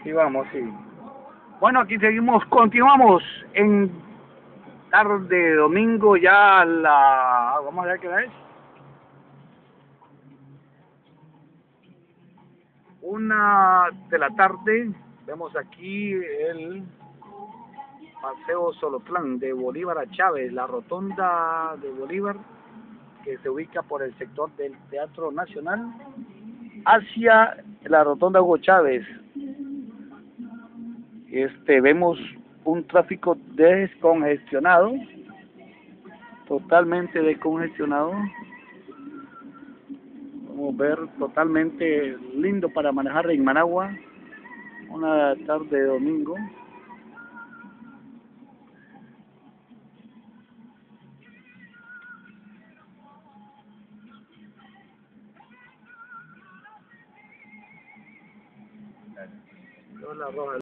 Sí, vamos, sí. Bueno, aquí seguimos, continuamos en tarde de domingo ya vamos a ver qué hora es. 1 de la tarde. Vemos aquí el Paseo Solotlán de Bolívar a Chávez, la rotonda de Bolívar, que se ubica por el sector del Teatro Nacional hacia la rotonda Hugo Chávez. Vemos un tráfico descongestionado, totalmente descongestionado. Vamos a ver, totalmente lindo para manejar en Managua, una tarde de domingo. La roja.